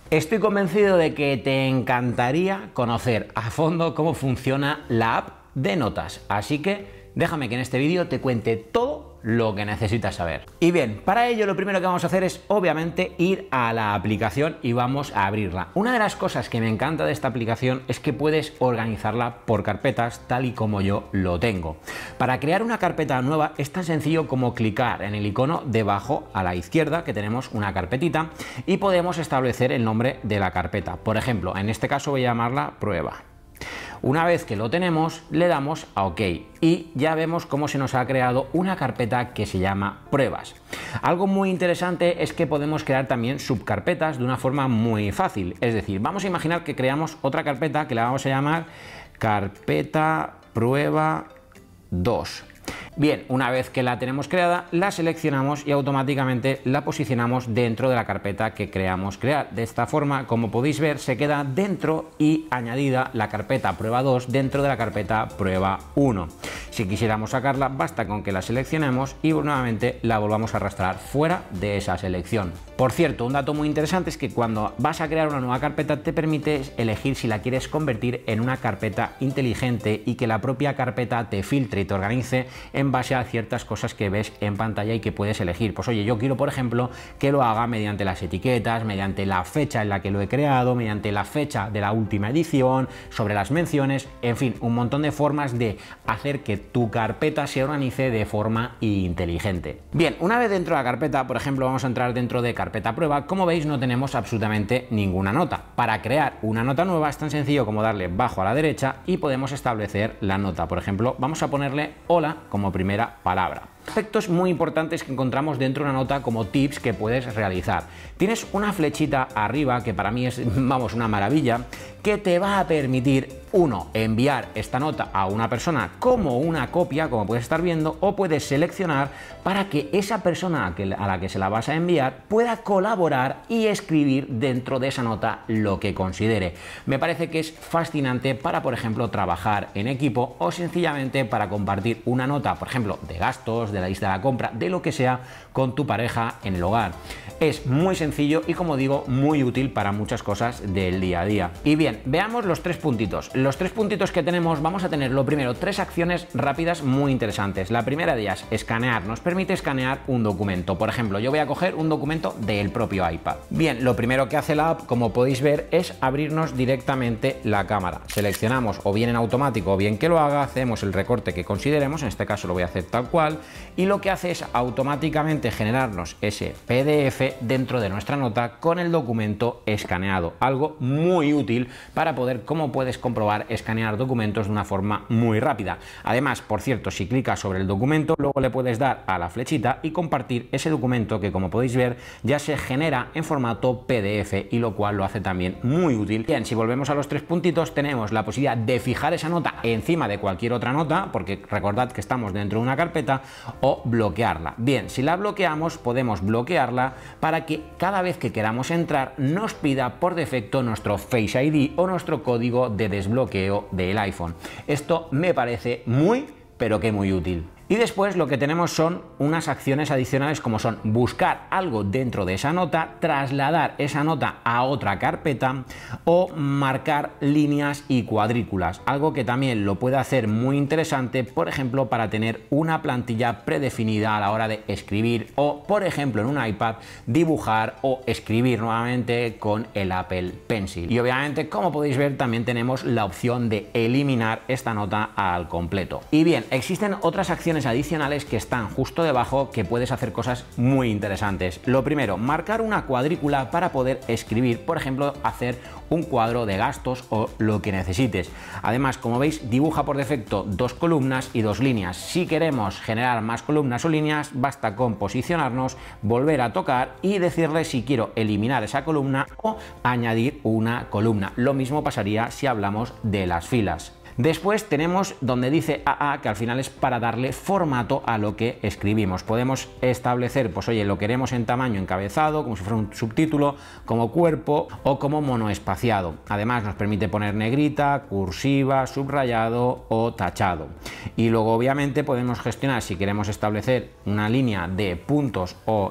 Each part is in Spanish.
Estoy convencido de que te encantaría conocer a fondo cómo funciona la app de notas, así que déjame que en este vídeo te cuente todo lo que necesitas saber. Y bien, para ello lo primero que vamos a hacer es obviamente ir a la aplicación y vamos a abrirla. Una de las cosas que me encanta de esta aplicación es que puedes organizarla por carpetas tal y como yo lo tengo. Para crear una carpeta nueva es tan sencillo como clicar en el icono debajo a la izquierda, que tenemos una carpetita, y podemos establecer el nombre de la carpeta. Por ejemplo, en este caso voy a llamarla prueba. Una vez que lo tenemos, le damos a OK y ya vemos cómo se nos ha creado una carpeta que se llama pruebas. Algo muy interesante es que podemos crear también subcarpetas de una forma muy fácil. Es decir, vamos a imaginar que creamos otra carpeta que la vamos a llamar carpeta prueba 2. Bien, una vez que la tenemos creada, la seleccionamos y automáticamente la posicionamos dentro de la carpeta que creamos crear. De esta forma, como podéis ver, se queda dentro y añadida la carpeta prueba 2 dentro de la carpeta prueba 1. Si quisiéramos sacarla, basta con que la seleccionemos y nuevamente la volvamos a arrastrar fuera de esa selección. Por cierto, un dato muy interesante es que cuando vas a crear una nueva carpeta te permite elegir si la quieres convertir en una carpeta inteligente y que la propia carpeta te filtre y te organice en base a ciertas cosas que ves en pantalla y que puedes elegir. Pues oye, yo quiero, por ejemplo, que lo haga mediante las etiquetas, mediante la fecha en la que lo he creado, mediante la fecha de la última edición, sobre las menciones, en fin, un montón de formas de hacer que tu carpeta se organice de forma inteligente. Bien, una vez dentro de la carpeta, por ejemplo, vamos a entrar dentro de carpeta prueba. Como veis, no tenemos absolutamente ninguna nota. Para crear una nota nueva es tan sencillo como darle bajo a la derecha y podemos establecer la nota. Por ejemplo, vamos a ponerle hola como primera palabra. Aspectos muy importantes que encontramos dentro de una nota como tips que puedes realizar. Tienes una flechita arriba que para mí es, vamos, una maravilla, que te va a permitir, uno, enviar esta nota a una persona como una copia, como puedes estar viendo, o puedes seleccionar para que esa persona a la que se la vas a enviar pueda colaborar y escribir dentro de esa nota lo que considere. Me parece que es fascinante para, por ejemplo, trabajar en equipo o sencillamente para compartir una nota, por ejemplo, de gastos, de la lista de la compra, de lo que sea, con tu pareja en el hogar. Es muy sencillo y, como digo, muy útil para muchas cosas del día a día. Y bien, veamos los tres puntitos. Los tres puntitos que tenemos, vamos a tener lo primero, tres acciones rápidas muy interesantes. La primera de ellas, escanear. Nos permite escanear un documento. Por ejemplo, yo voy a coger un documento del propio iPad. Bien, lo primero que hace la app, como podéis ver, es abrirnos directamente la cámara. Seleccionamos o bien en automático o bien que lo haga, hacemos el recorte que consideremos, en este caso lo voy a hacer tal cual, y lo que hace es automáticamente generarnos ese PDF dentro de nuestra nota con el documento escaneado. Algo muy útil para poder, como puedes comprobar, escanear documentos de una forma muy rápida. Además, por cierto, si clicas sobre el documento, luego le puedes dar a la flechita y compartir ese documento que, como podéis ver, ya se genera en formato PDF, y lo cual lo hace también muy útil. Bien, si volvemos a los tres puntitos, tenemos la posibilidad de fijar esa nota encima de cualquier otra nota, porque recordad que estamos dentro de una carpeta, o bloquearla. Bien, si la bloqueamos, podemos bloquearla para que cada vez que queramos entrar nos pida por defecto nuestro Face ID o nuestro código de desbloqueo del iPhone. Esto me parece muy, pero que muy útil. Y después lo que tenemos son unas acciones adicionales, como son buscar algo dentro de esa nota, trasladar esa nota a otra carpeta o marcar líneas y cuadrículas, algo que también lo puede hacer muy interesante, por ejemplo, para tener una plantilla predefinida a la hora de escribir o, por ejemplo, en un iPad dibujar o escribir nuevamente con el Apple Pencil. Y obviamente, como podéis ver, también tenemos la opción de eliminar esta nota al completo. Y bien, existen otras acciones adicionales que están justo debajo, que puedes hacer cosas muy interesantes. Lo primero, marcar una cuadrícula para poder escribir, por ejemplo, hacer un cuadro de gastos o lo que necesites. Además, como veis, dibuja por defecto dos columnas y dos líneas. Si queremos generar más columnas o líneas, basta con posicionarnos, volver a tocar y decirle si quiero eliminar esa columna o añadir una columna. Lo mismo pasaría si hablamos de las filas. Después tenemos donde dice AA, que al final es para darle formato a lo que escribimos. Podemos establecer, pues oye, lo queremos en tamaño encabezado, como si fuera un subtítulo, como cuerpo o como monoespaciado. Además nos permite poner negrita, cursiva, subrayado o tachado. Y luego obviamente podemos gestionar si queremos establecer una línea de puntos o de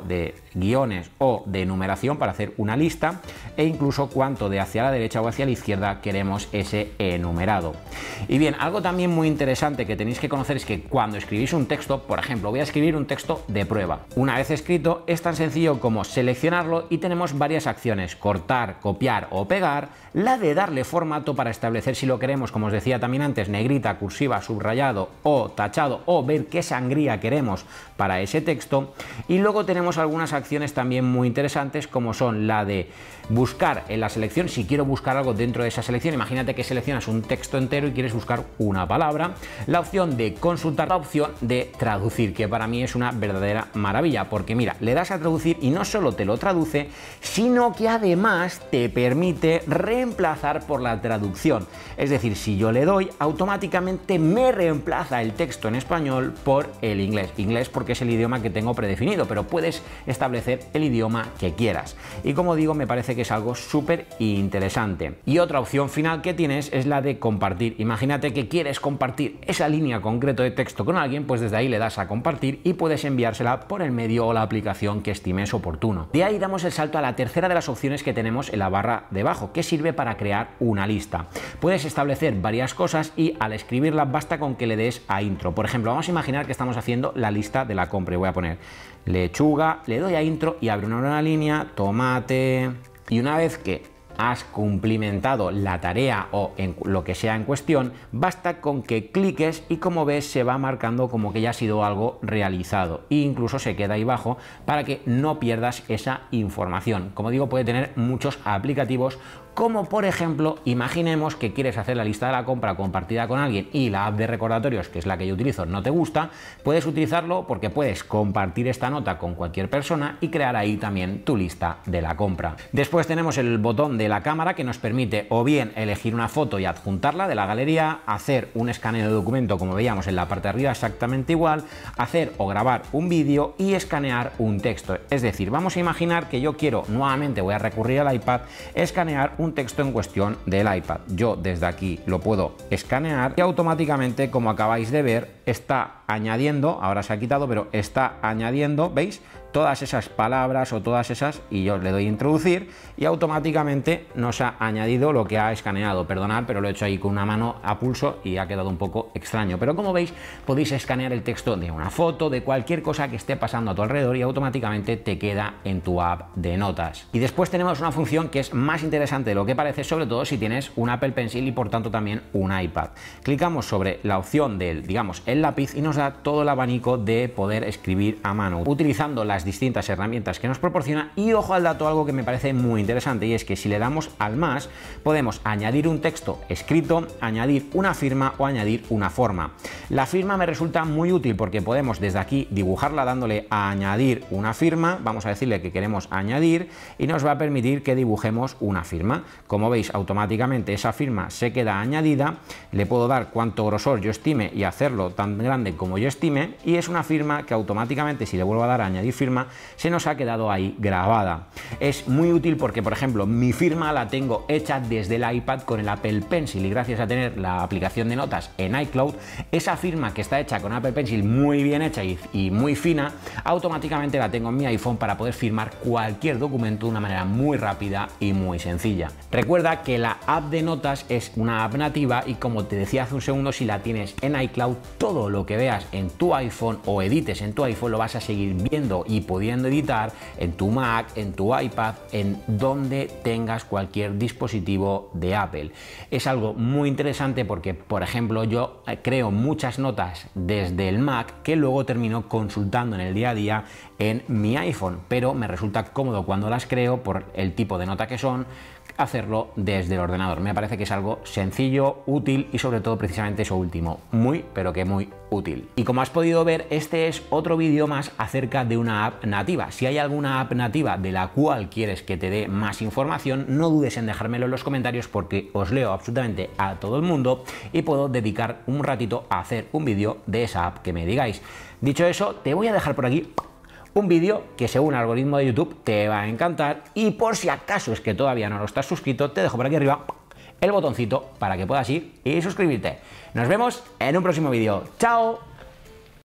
guiones o de numeración para hacer una lista, e incluso cuánto de hacia la derecha o hacia la izquierda queremos ese enumerado. Y bien, algo también muy interesante que tenéis que conocer es que cuando escribís un texto, por ejemplo, voy a escribir un texto de prueba. Una vez escrito, es tan sencillo como seleccionarlo y tenemos varias acciones: cortar, copiar o pegar, la de darle formato para establecer si lo queremos, como os decía también antes, negrita, cursiva, subrayado o tachado, o ver qué sangría queremos para ese texto. Y luego tenemos algunas acciones también muy interesantes, como son la de buscar en la selección, si quiero buscar algo dentro de esa selección. Imagínate que seleccionas un texto entero y quieres buscar una palabra. La opción de consultar, la opción de traducir, que para mí es una verdadera maravilla, porque mira, le das a traducir y no solo te lo traduce, sino que además te permite reemplazar por la traducción. Es decir, si yo le doy, automáticamente me reemplaza el texto en español por el inglés. Inglés porque es el idioma que tengo predefinido, pero puedes establecer el idioma que quieras. Y como digo, me parece que es algo súper interesante. Y otra opción final que tienes es la de compartir. Imagínate que quieres compartir esa línea concreta de texto con alguien, pues desde ahí le das a compartir y puedes enviársela por el medio o la aplicación que estimes oportuno. De ahí damos el salto a la tercera de las opciones que tenemos en la barra de abajo, que sirve para crear una lista. Puedes establecer varias cosas y al escribirla basta con que le des a intro. Por ejemplo, vamos a imaginar que estamos haciendo la lista de la compra y voy a poner lechuga, le doy a intro y abre una nueva línea, tomate. Y una vez que has cumplimentado la tarea o en lo que sea en cuestión, basta con que cliques y, como ves, se va marcando como que ya ha sido algo realizado, e incluso se queda ahí abajo para que no pierdas esa información. Como digo, puede tener muchos aplicativos, como por ejemplo, imaginemos que quieres hacer la lista de la compra compartida con alguien y la app de recordatorios, que es la que yo utilizo, no te gusta. Puedes utilizarlo porque puedes compartir esta nota con cualquier persona y crear ahí también tu lista de la compra. Después tenemos el botón de la cámara, que nos permite o bien elegir una foto y adjuntarla de la galería, hacer un escaneo de documento como veíamos en la parte de arriba exactamente igual, hacer o grabar un vídeo y escanear un texto. Es decir, vamos a imaginar que yo quiero, nuevamente voy a recurrir al iPad, escanear un texto en cuestión del iPad. Yo desde aquí lo puedo escanear y automáticamente, como acabáis de ver, está añadiendo, ahora se ha quitado, pero está añadiendo, ¿veis?, todas esas palabras o todas esas, y yo le doy a introducir y automáticamente nos ha añadido lo que ha escaneado. Perdonad, pero lo he hecho ahí con una mano a pulso y ha quedado un poco extraño, pero como veis podéis escanear el texto de una foto, de cualquier cosa que esté pasando a tu alrededor, y automáticamente te queda en tu app de notas. Y después tenemos una función que es más interesante de lo que parece, sobre todo si tienes un Apple Pencil y por tanto también un iPad. Clicamos sobre la opción del, digamos, el lápiz, y nos da todo el abanico de poder escribir a mano utilizando las distintas herramientas que nos proporciona. Y ojo al dato, algo que me parece muy interesante, y es que si le damos al más podemos añadir un texto escrito, añadir una firma o añadir una forma. La firma me resulta muy útil porque podemos desde aquí dibujarla dándole a añadir una firma. Vamos a decirle que queremos añadir y nos va a permitir que dibujemos una firma. Como veis, automáticamente esa firma se queda añadida, le puedo dar cuánto grosor yo estime y hacerlo tan grande como yo estime, y es una firma que automáticamente, si le vuelvo a dar a añadir firma, se nos ha quedado ahí grabada. Es muy útil porque, por ejemplo, mi firma la tengo hecha desde el iPad con el Apple Pencil, y gracias a tener la aplicación de notas en iCloud, esa firma que está hecha con Apple Pencil, muy bien hecha y muy fina, automáticamente la tengo en mi iPhone para poder firmar cualquier documento de una manera muy rápida y muy sencilla. Recuerda que la app de notas es una app nativa, y como te decía hace un segundo, si la tienes en iCloud, todo lo que veas en tu iPhone o edites en tu iPhone lo vas a seguir viendo y pudiendo editar en tu Mac, en tu iPad, en donde tengas cualquier dispositivo de Apple. Es algo muy interesante porque, por ejemplo, yo creo muchas notas desde el Mac que luego termino consultando en el día a día en mi iPhone, pero me resulta cómodo cuando las creo, por el tipo de nota que son, hacerlo desde el ordenador. Me parece que es algo sencillo, útil y sobre todo precisamente eso último, muy pero que muy útil. Y como has podido ver, este es otro vídeo más acerca de una app nativa. Si hay alguna app nativa de la cual quieres que te dé más información, no dudes en dejármelo en los comentarios, porque os leo absolutamente a todo el mundo y puedo dedicar un ratito a hacer un vídeo de esa app que me digáis. Dicho eso, te voy a dejar por aquí un vídeo que según el algoritmo de YouTube te va a encantar, y por si acaso es que todavía no lo estás suscrito, te dejo por aquí arriba el botoncito para que puedas ir y suscribirte. Nos vemos en un próximo vídeo. ¡Chao!